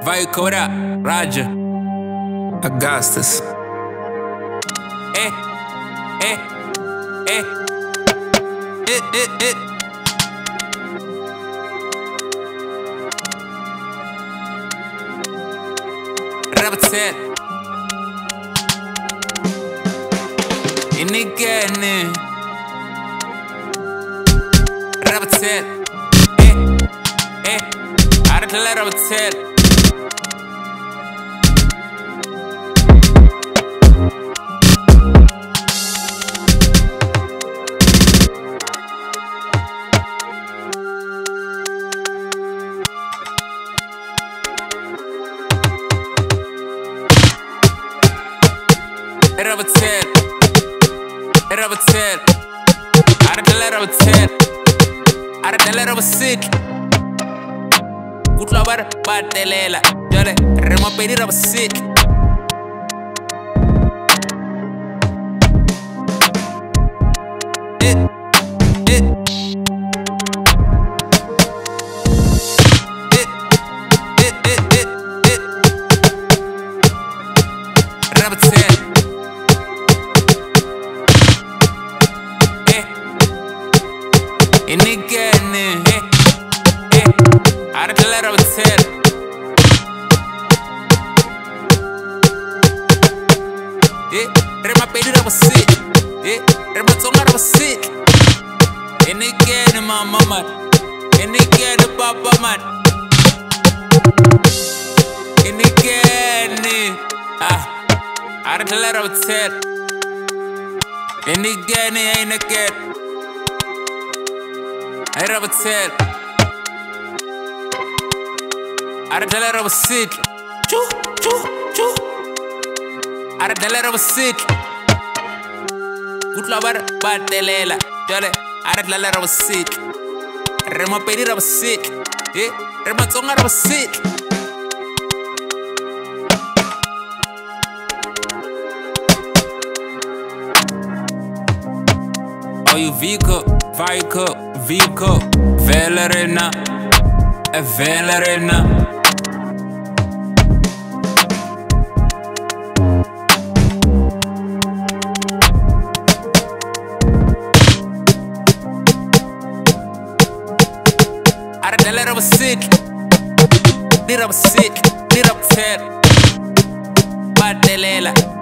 Vai Cora, Raja, Augustus. Eh, eh, eh, eh. Rabatel Inigene Rabatel Aratala Rabatel Rabatel Aratala Rabasit Good lover, Batelela Jole, Rema Pedi Rabasit Rabatel Inigene Aratala Rabatel Rema Pedi Rabasit Rema Tonga Rabasit Inigene mama man Inigene papa man Inigene Aratala Rabatel Inigene ain't a kid Rabatel Aratala Rabasit Choo Aratala Rabasit Good lover Batelela Jole Aratala Rabasit Rema Pedi Rabasit Rema Tonga Rabasit Oh you Vico Velerina Aratala Rabasit Rabatel Batelela